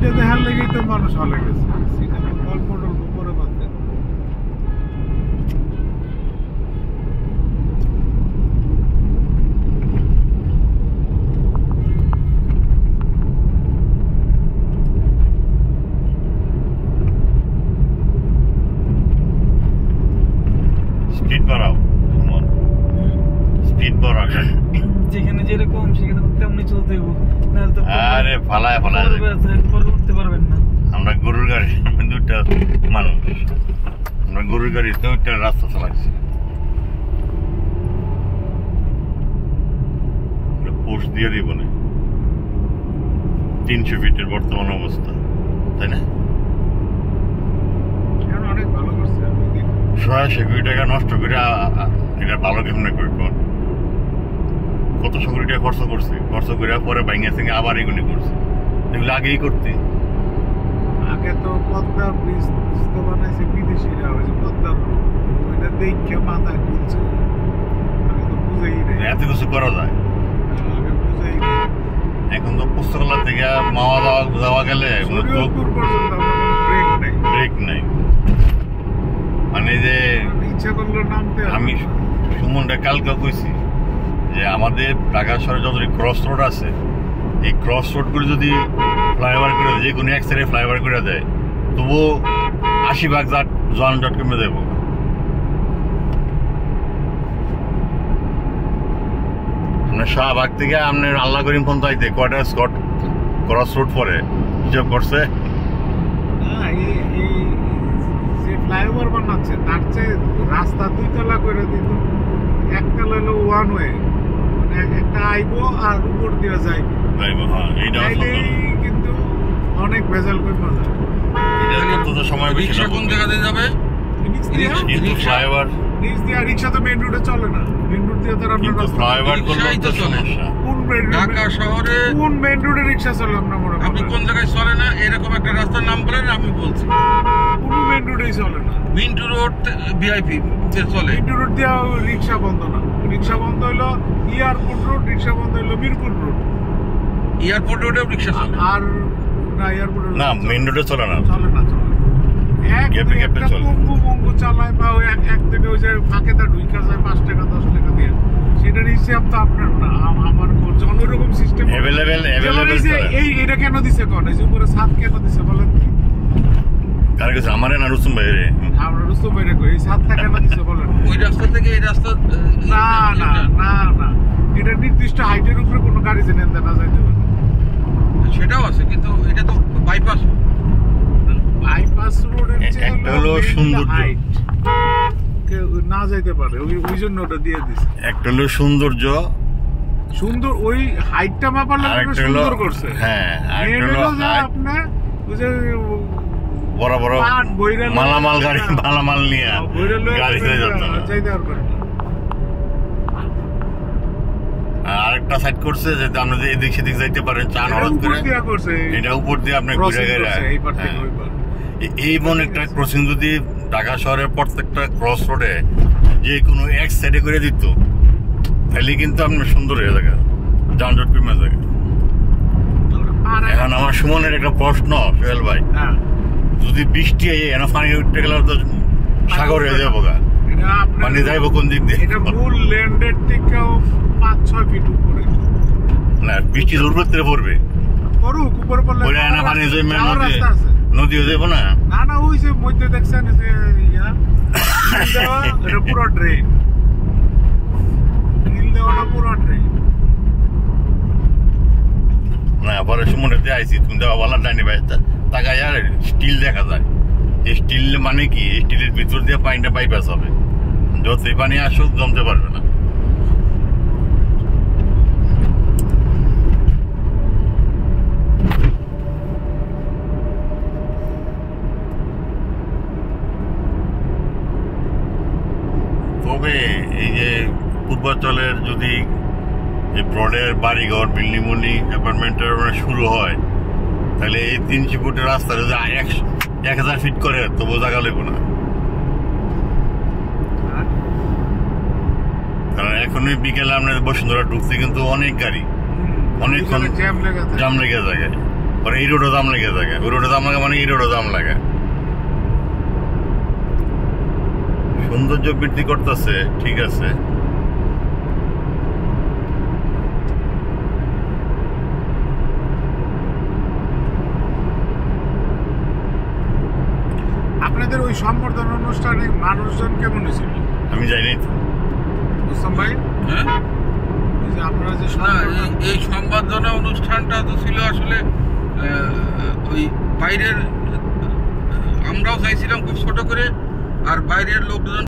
এইটা দেখার লেগেই তো মানুষ হলে গেছে সিনেমা গল্প টল্প করে বাঁধে স্পিড বাড়াও, স্পিড বাড়াও, যেখানে যেরকম সেখানে তেমনি চলতে হবে, নাহলে তো আরে ফালায় ফালায় পরে উঠতে পারবেন না। আমরা গরুর গাড়ি দুটা মানুষ, আমরা গরুর গাড়িতে ওইটা রাস্তা চালাচ্ছি। পোস্ট দিয়ে দিব না 300 ফিটের বর্তমান অবস্থা, তাই না? অনেক ভালো করছে 100 কোটি টাকা নষ্ট করে এটা ভালো কেমনে করে কোন কত কোটি টাকা খরচ করছে, খরচ করে পরে ভাঙে সঙ্গে আবার এগুলি করছে, এগুলো আগেই করতে। আগে তো পদ্মা ব্রিজ তো বানাইছে বিদেশিরা, ওই যে পদ্মার ওইটা দেখে মাথা খুলছে, আগে তো বুঝেই নেই এত কিছু করা যায়, আগে বুঝেই নেই। এখন তো পুস্তকালয় থেকে মাওয়া যাওয়া গেলে শরীয়তপুর পর্যন্ত আমরা কোনো ব্রেক নেই, ব্রেক নাই। মানে যে ইচ্ছা করলো নামতে আমি সুমনটা কালকে কইছি যে আমাদের ঢাকা শহরে যত ক্রস রোড আছে, এই ক্রস রোড করে যদি ফ্লাইওভার করে দেয়, যে কোনো এক সাইডে ফ্লাইওভার করে দেয়, তবুও 80 ভাগ যানজট কমে দেবো। মানে শাহবাগ থেকে আপনার আল্লাহ করিম পর্যন্ত আইতে কয়টা স্কট ক্রস রোড পরে হিসাব করছে? যে ফ্লাইওভার বানাচ্ছে তার চেয়ে রাস্তা 2 তলা করে দিত, একতলা হলো ওয়ান ওয়ে, মানে একটা আইবো আর উপর দিয়ে যাইবো, কিন্তু অনেক ভেজাল করে মজা। সময় রিক্সা কোন জায়গাতে যাবে? কিন্তু ফ্লাইওভার নিচ দিয়ে রিক্সা তো মেইন রোডে চলে না, মেইন রোড দিয়ে তো আপনার ফ্লাইওভার করলে তো সমস্যা। কোন মেইন রোড, ঢাকা শহরে কোন মেইন রোডে রিক্সা চলে আমরা মনে করি? আপনি কোন জায়গায় চলে না এরকম একটা রাস্তার নাম বলেন, আমি বলছি। কোন মেইন রোডেই চলে না, মিন্টু রোড ভিআইপি চলে, মেইন রোড দিয়ে রিক্সা বন্ধ না, রিক্সা বন্ধ হইলো এয়ারপোর্ট রোড, রিক্সা বন্ধ হইলো মিরপুর রোড। এয়ারপোর্ট রোডেও রিক্সা চলে আর না এয়ারপোর্ট না, মেইন রোডে চলে না, চলে না, চলে গ্যাপে গ্যাপে চলে। পঙ্গু চালায় বা ওই এক থেকে ওই যে ফাঁকে তা ঢুইকা যায় 5 টাকা 10 টাকা দিয়ে, সেটার হিসাব তো আপনার না আমার যখন ওইরকম সিস্টেম অ্যাভেলেবেল এই এটা কেন দিছে কোন এই যে উপরে ছাদ কেন দিছে বলেন কি? কার কাছে আমারে না রুসুম ভাই রে, আমরা রুস্তম ভাইরে কই এই ছাদটা কেন দিছে বলেন? ওই রাস্তা থেকে এই রাস্তা না না না না, এটা নির্দিষ্ট হাইটের উপরে কোনো গাড়ি জেনে না যাইতে পারে, সেটাও আছে, কিন্তু এটা তো বাইপাস। বাইপাস রোডের চেয়ে একটা হলো সৌন্দর্য, না যাইতে পারে, ওই জন্য ওটা দিয়ে দিছে। একটা হলো সৌন্দর্য, সুন্দর ওই হাইটটা মাপার লাগে সুন্দর করছে। হ্যাঁ, একটা হলো আপনি ওই যে বড় বড় মালামাল গাড়ি মালামাল নিয়ে গাড়ি চলে যাচ্ছে না, যাইতে আর করে না। আরেকটা সাইড করছে যে আমরা যে এদিক সেদিক যাইতে পারেন চান হরদ করে, এটা উপর দিয়ে আপনি ঘুরে গেলে এই মন একটা ক্রসিং যদি ঢাকা শহরের প্রত্যেকটা ক্রস রোডে যে কোনো এক সাইডে করে দিত, তাহলে কিন্তু আপনার সুন্দর হয়ে থাকে, যানজট কমে থাকে। এখন আমার সুমনের একটা প্রশ্ন, সোহেল ভাই, যদি বৃষ্টি এনে পানি উঠতে গেলে তো সাগর হয়ে যাবো, পানি যাইবো কোন দিক দিয়ে? এটা মূল ল্যান্ডের থেকেও 5-6 ফিট উপরে, না বৃষ্টি উপর থেকে পড়বে, করুক উপরে পড়লে পানি নদী হয়ে যাবো না। না না, ওই যে মধ্যে দেখছেন যে এটা পুরো ড্রেন, নীল দেওয়াটা পুরো ড্রেন। না পরে সুমনতে আইসি, তুমি দেওয়া বলার ডাইনি ভাই তাকায় আর স্টিল দেখা যায়, এই স্টিল মানে কি, স্টিলের ভিতর দিয়ে পানিটা বাইপাস হবে, যতই পানি আসুক জমতে পারবে না। তবে এই যে পূর্বাঞ্চলের যদি এই ব্রডের বাড়িঘর বিল্ডিং উল্ডিং অ্যাপার্টমেন্টের শুরু হয়, তাহলে এই 300 ফুটের রাস্তা যদি 1000 ফিট করে তবু জায়গা লেবো না, কারণ এখনই বিকেলে আপনার বসুন্ধরা ঢুকতে কিন্তু অনেক গাড়ি, অনেকক্ষণ জাম লেগে যায়। পরে এই রোডও দাম লেগে থাকে, ওই রোডে দাম লাগে মানে এই রোডও দাম লাগে। সৌন্দর্য বৃদ্ধি করতেছে, ঠিক আছে, আপনাদের ওই সম্বর্ধনা অনুষ্ঠানে মানুষজন কেমন ছিল? আমি যাইনি তো। মুস্তফা ভাই, হ্যাঁ ওই যে আপনারা যে না, এই সম্বর্ধনা অনুষ্ঠানটা তো ছিল আসলে ওই বাইরের, আমরাও চাইছিলাম খুব ছোট করে, আর বাইরের লোকজন